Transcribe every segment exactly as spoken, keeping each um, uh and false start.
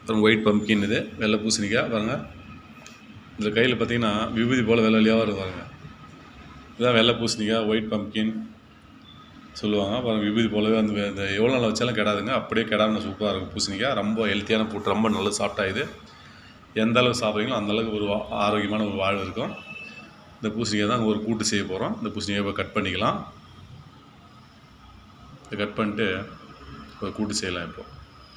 அப்புறம் white pumpkin இது வெள்ளை பூசணிக்காய் பாருங்கள். இந்த கையில் பார்த்தீங்கன்னா விபூதி போல் வெள்ளை வெள்ளையாக வரும் பாருங்கள். இதுதான் வெள்ளை பூசணிக்காய் ஒயிட் பம்ப்கின் சொல்லுவாங்க பாருங்கள். விபூதி போலவே அந்த இந்த எவ்வளோ நாள் வச்சாலும் கெடாதுங்க, அப்படியே கெடாமல் சூப்பராக இருக்கும் பூசணிக்காய். ரொம்ப ஹெல்த்தியான ஃபுட், ரொம்ப நல்லது சாப்பிட்டா. இது எந்த அளவுக்கு சாப்பிட்றீங்களோ அந்தளவுக்கு ஒரு ஆரோக்கியமான ஒரு வாழ்வு இருக்கும். இந்த பூசணிக்காய் தான் ஒரு கூட்டு செய்ய போகிறோம். இந்த பூசணிக்காய் இப்போ கட் பண்ணிக்கலாம். இதை கட் பண்ணிட்டு ஒரு கூட்டு செய்யலாம். இப்போது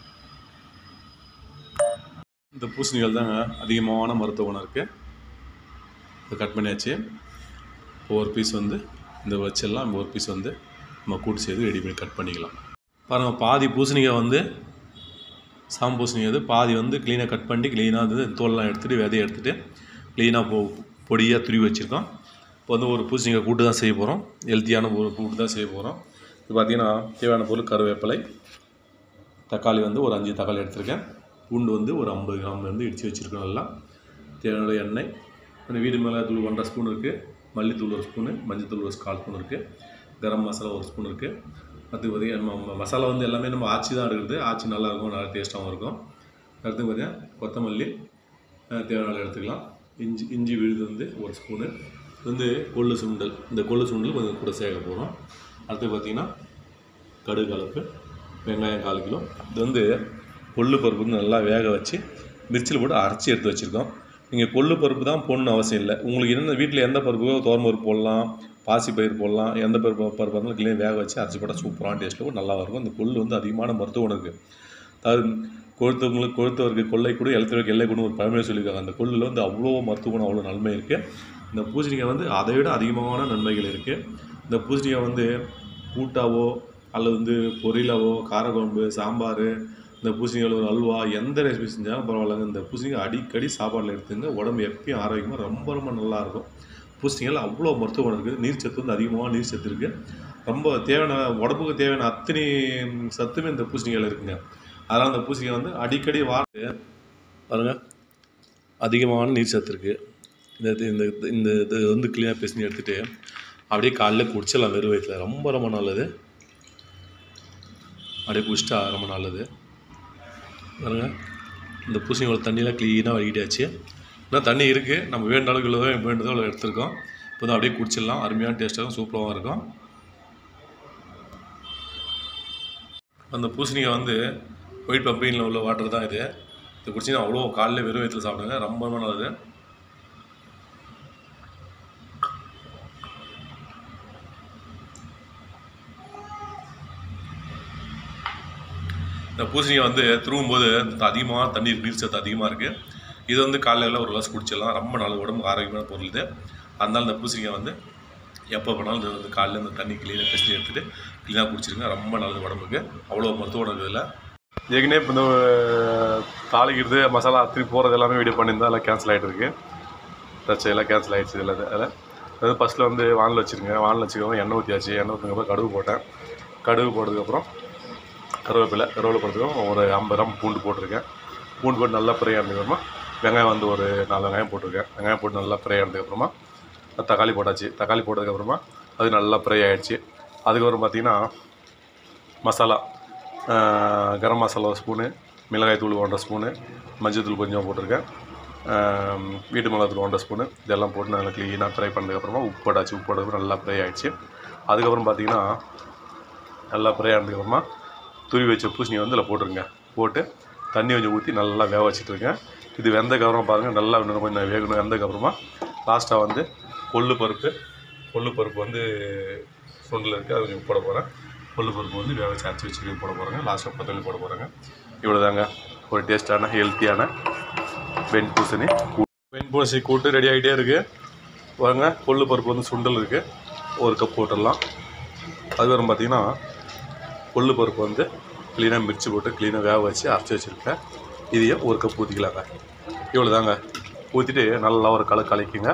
இந்த பூசணிக்காய் தாங்க அதிகமான மருத்துவ குணம் இருக்குது. இதை கட் பண்ணியாச்சு. இப்போ ஒரு பீஸ் வந்து இந்த வச்சிடலாம். ஒரு பீஸ் வந்து நம்ம கூட்டு செய்து ரெடி பண்ணி கட் பண்ணிக்கலாம். பாருங்கள், பாதி பூசணிக்காய் வந்து சாம் பூசணிக்காய் அது பாதி வந்து க்ளீனாக கட் பண்ணி க்ளீனாக வந்து தோலெலாம் எடுத்துகிட்டு விதையை எடுத்துகிட்டு க்ளீனாக பொ பொடியாக துருவி வச்சுருக்கோம். இப்போ வந்து ஒரு பூசணிக்காய் கூட்டு தான் செய்ய போகிறோம். ஹெல்த்தியான ஒரு கூட்டு தான் செய்ய போகிறோம். இது பார்த்திங்கன்னா தேவையான பொருள் கருவேப்பிலை, தக்காளி வந்து ஒரு அஞ்சு தக்காளி எடுத்துருக்கேன், பூண்டு வந்து ஒரு ஐம்பது கிராம் வந்து இடித்து வச்சுருக்கோம். நல்லா தேவையான எண்ணெய், அந்த வீடு மிளகாய் தூள் ஒன்றரை ஸ்பூன் இருக்குது, மல்லித்தூள் ஒரு ஸ்பூனு, மஞ்சள் தூள் ஒரு கால் ஸ்பூன் இருக்குது, கரம் மசாலா ஒரு ஸ்பூன் இருக்குது. அடுத்து பார்த்திங்கன்னா நம்ம மசாலா வந்து எல்லாமே நம்ம ஆச்சி தான் எடுக்கிறது. ஆச்சி நல்லாயிருக்கும், நல்லா டேஸ்ட்டாகவும் இருக்கும். அடுத்து பார்த்திங்கன்னா கொத்தமல்லி தேவையான எடுத்துக்கலாம். இஞ்சி இஞ்சி விழுது வந்து ஒரு ஸ்பூனு. இது வந்து கொள்ளு சுண்டல், இந்த கொள்ளு சுண்டல் கொஞ்சம் கூட சேர்க்க போகிறோம். அடுத்து பார்த்திங்கன்னா கடுகு கலப்பு, வெங்காயம் கால் கிலோ. இது வந்து கொள்ளு பருப்பு வந்து நல்லா வேக வச்சு மிர்ச்சியில் போட்டு அரைச்சி எடுத்து வச்சுருக்கோம். நீங்கள் கொள்ளு பருப்பு தான் போடணும்னு அவசியம் இல்லை. உங்களுக்கு என்ன வீட்டில் எந்த பருப்போ தோரம் பருப்பு போடலாம், பாசி பயிர் போடலாம், எந்த பருப்பு பருப்பு இருந்தாலும் கிளீன் வேக வச்சு அரைச்சி போட்டால் சூப்பரான டேஸ்ட்டில் நல்லா இருக்கும். இந்த கொள்ளு வந்து அதிகமான மருத்துவ குணம் இருக்குது. அதாவது கொழுத்தவங்களுக்கு கொழுத்தவருக்கு கொள்ளை கூட எழுத்தவருக்கு எல்லை கூட ஒரு பழமையாக சொல்லியிருக்காங்க. அந்த கொள்ளில் வந்து அவ்வளோ மருத்துவ குணம், அவ்வளோ நன்மை இருக்குது. இந்த பூசணிக்காய் வந்து அதை விட அதிகமான நன்மைகள் இருக்குது. இந்த பூசணிக்காய் வந்து கூட்டாவோ அல்லது வந்து பொரியலாவோ, காரக்குழம்பு, சாம்பார், இந்த பூசணிக்காய் ஒரு அல்வா, எந்த ரெசிபி செஞ்சாலும் பரவாயில்லைங்க. இந்த பூசணிக்காய் அடிக்கடி சாப்பாட்டில் எடுத்துங்க, உடம்பு எப்பயும் ஆரோக்கியமாக ரொம்ப ரொம்ப நல்லாயிருக்கும். பூசணிக்காயில் அவ்வளோ மருத்துவ குணம் இருக்குது. நீர் சத்து வந்து அதிகமாக நீர் சத்து இருக்குது. ரொம்ப தேவையான உடம்புக்கு தேவையான அத்தனை சத்துமே இந்த பூசணிக்காயில் இருக்குங்க. அதனால் அந்த பூசணிக்காய் வந்து அடிக்கடி வாட்டு பாருங்கள், அதிகமான நீர் சத்து இருக்குது. இந்த இந்த இந்த இது வந்து க்ளீனாக பேசி எடுத்துகிட்டு அப்படியே காலையில் குடிச்சிடலாம் வெறும் வயிற்றில். ரொம்ப ரொம்ப நல்லது. அப்படியே குடிச்சிட்டா ரொம்ப நல்லது. பாருங்கள், இந்த பூசணிக்காய் தண்ணியெலாம் க்ளீனாக வடிக்கிட்டாச்சு. இன்னும் தண்ணி இருக்குது, நம்ம வேண்ட அளவுக்கு இவ்வளோ வேண்டதோ அவ்வளோ எடுத்துருக்கோம். இப்போ தான் அப்படியே குடிச்சிடலாம். அருமையான டேஸ்ட்டாகவும் சூப்பராகவும் இருக்கும். அந்த பூசணிக்காய் வந்து ஒயிட் பம்பிங்கில் உள்ள வாட்டர் தான் இது. இது குடிச்சிங்கன்னா அவ்வளோ காலையில் வெறும் வயிற்றில் சாப்பிடுங்க, ரொம்ப ரொம்ப நல்லது. இந்த பூசணிக்காய் வந்து திரும்பும்போது அதிகமாக தண்ணீர் நீர் சத்து அதிகமாக இருக்குது. இது வந்து காலையில் ஒரு கிளாஸ் குடிச்சிடலாம். ரொம்ப நல்ல உடம்பு ஆரோக்கியமான பொருள் இது. அதனால் இந்த பூசணிக்காய் வந்து எப்போ பண்ணாலும் இது வந்து காலையில் இந்த தண்ணி க்ளீனாக பெஸ்ட் எடுத்துகிட்டு க்ளீனாக குடிச்சிருங்க. ரொம்ப நல்லது உடம்புக்கு, அவ்வளோ மருத்துவ குணம் இதில். ஏற்கனவே இப்போ இந்த தாளிக்கிறது மசாலா அத்திரி போகிறது எல்லாமே வீடியோ பண்ணியிருந்தால் எல்லாம் கேன்சல் ஆகிட்டு இருக்குது. தச்சு எல்லாம் கேன்சல் ஆகிடுச்சு. இதில் அதில் அதாவது ஃபஸ்ட்டில் வந்து வானில் வச்சுருங்க. வானில் வச்சுக்கோங்க, எண்ணெய் ஊற்றியாச்சு. எண்ணெய் ஊற்றுனதுக்கப்புறம் கடுகு போட்டேன். கடுகு போட்டதுக்கப்புறம் கருவேப்பிலை கருவேப்பிலை போட்டதுக்கப்புறம் ஒரு ஐம்பது கிராம் பூண்டு போட்டிருக்கேன். பூண்டு போட்டு நல்லா ஃப்ரை ஆனதுக்கப்புறமா வெங்காயம் வந்து ஒரு நாலு வெங்காயம் போட்டிருக்கேன். வெங்காயம் போட்டு நல்லா ஃப்ரை ஆனதுக்கப்புறமா தக்காளி போட்டாச்சு. தக்காளி போட்டதுக்கப்புறமா அது நல்லா ஃப்ரை ஆகிடுச்சு. அதுக்கப்புறம் பார்த்திங்கன்னா மசாலா, கரம் மசாலா ஒரு ஸ்பூனு, மிளகாய் தூள் ஒன்றரை ஸ்பூனு, மஞ்சள் தூள் கொஞ்சம் போட்டிருக்கேன், வீட்டு மிளகாய் தூள் ஒன்றரை ஸ்பூனு, இதெல்லாம் போட்டு நல்லா க்ளீனாக ஃப்ரை பண்ணதுக்கப்புறமா உப்பு போட்டாச்சு. உப்பு போட்டதுக்கப்புறம் நல்லா ஃப்ரை ஆகிடுச்சு. அதுக்கப்புறம் பார்த்திங்கன்னா நல்லா ஃப்ரை ஆனதுக்கப்புறமா துருவி வச்ச பூசணியை வந்து இதில் போட்டுருங்க. போட்டு தண்ணி கொஞ்சம் ஊற்றி நல்லா வேக வச்சுட்ருங்க. இது வெந்ததுக்கப்புறம் பாருங்கள் நல்லா இன்னும் கொஞ்சம் வேகணும். வெந்ததுக்கப்புறமா லாஸ்ட்டாக வந்து கொள்ளு பருப்பு கொள்ளு பருப்பு வந்து சுண்டில் இருக்குது, அது கொஞ்சம் போட போகிறேன். கொள்ளு பருப்பு வந்து வேக வச்சு அரைச்சி வச்சு போட போகிறாங்க. லாஸ்ட்டாக கொத்தமல்லி போட போகிறாங்க. இவ்வளோ தாங்க ஒரு டேஸ்ட்டான ஹெல்த்தியான வெண்பூசணி கூட்டு. வெண்பூசணி கூட்டு ரெடி ஆகிட்டே இருக்குது. பாருங்க, கொள்ளு பருப்பு வந்து சுண்டல் இருக்குது, ஒரு கப் போட்டுடலாம். அதுக்கப்புறம் பார்த்திங்கன்னா கொள்ளு பருப்பு வந்து க்ளீனாக மிர்ச்சி போட்டு க்ளீனாக வேக வச்சு அரைச்சி வச்சுருக்கேன். இதையும் ஒரு கப் ஊற்றிக்கலாங்க. இவ்வளோ தாங்க. ஊற்றிட்டு நல்லா ஒரு கலக்கு கலக்கிங்க.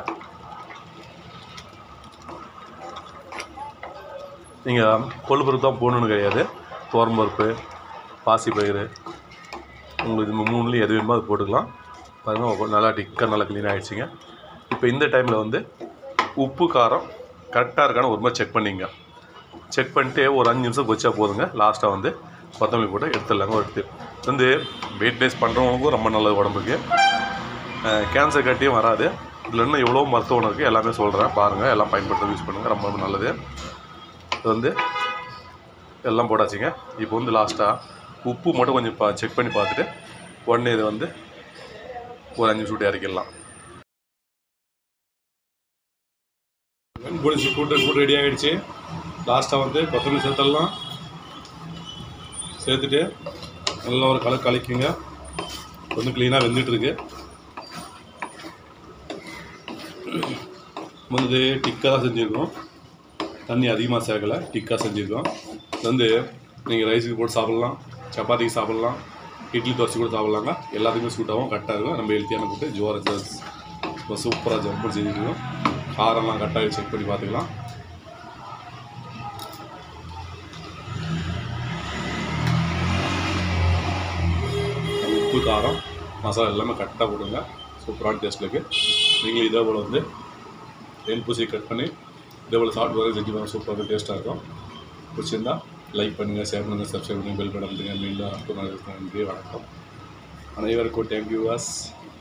நீங்கள் கொள்ளு பருப்பு தான் போடணுன்னு கிடையாது. துவரம் பருப்பு, பாசி பயிறு, உங்களுக்கு இது மூணுலேயும் எது வேணுமோ அது போட்டுக்கலாம். பாருங்கள், நல்லா டிக்காக நல்லா க்ளீன் ஆகிடுச்சிங்க. இப்போ இந்த டைமில் வந்து உப்பு காரம் கரெக்டாக இருக்கான்னு ஒரு மாதிரி செக் பண்ணிங்க. செக் பண்ணிட்டு ஒரு அஞ்சு நிமிஷம் வச்சா போதுங்க. லாஸ்ட்டாக வந்து கொத்தமல்லி போட்டு எடுத்துடலாங்க. எடுத்து வந்து வெயிட் பேஸ் பண்ணுறவங்களுக்கும் ரொம்ப நல்லது உடம்புக்கு. கேன்சர் கட்டியும் வராது. இதில் இன்னும் எவ்வளோ மருத்துவ குணம் இருக்குது எல்லாமே சொல்கிறேன், பாருங்கள். எல்லாம் பயன்படுத்த யூஸ் பண்ணுங்கள், ரொம்ப ரொம்ப நல்லது. இது வந்து எல்லாம் போட்டாச்சுங்க. இப்போ வந்து லாஸ்ட்டாக உப்பு மட்டும் கொஞ்சம் பா செக் பண்ணி பார்த்துட்டு உடனே இதை வந்து ஒரு அஞ்சு நிமிஷம் இறக்கிடலாம். பொடிச்சு கூட்டு கூட்டு ரெடி ஆகிடுச்சு. லாஸ்ட்டாக வந்து கொத்தமல்லி சேர்த்துடலாம். சேர்த்துட்டு நல்லா ஒரு கலக்கு கலக்குங்க. கொஞ்சம் க்ளீனாக வெந்துட்டுருக்கு. வந்து டிக்காக தான் செஞ்சுருக்கோம், தண்ணி அதிகமாக சேர்க்கலை, டிக்காக செஞ்சுருக்கோம். இது வந்து நீங்கள் ரைஸுக்கு போட்டு சாப்பிட்லாம், சப்பாத்திக்கு சாப்பிட்லாம், இட்லி தோசை கூட சாப்பிட்லாங்க. எல்லாத்துக்குமே சூட்டாகவும் கரெக்டாக இருக்கும். நம்ம ஹெல்த்தியான போட்டு ஜோரை இப்போ சூப்பராக ஜம்பு செஞ்சுருக்கோம். காரம்லாம் கரெக்டாக செக் பண்ணி பார்த்துக்கலாம். உப்பு காரம் மசாலா எல்லாமே கரெக்டாக போடுங்க. சூப்பரான டேஸ்ட்டில் இருக்குது. நீங்களும் இதே போல் வந்து தேன் பூசி கட் பண்ணி இதே போல் சாப்பிட்டு வர செஞ்சு பாருங்கள். சூப்பராக டேஸ்ட்டாக இருக்கும். பிடிச்சிருந்தால் லைக் பண்ணுங்கள், ஷேர் பண்ணுங்கள், சப்ஸ்கிரைப் பண்ணுங்கள், பெல் பட்டன் பண்ணுங்கள். மீண்டும் அடுத்த நாள் நன்றி, வணக்கம். அனைவருக்கும் தேங்க்யூ வாஸ்.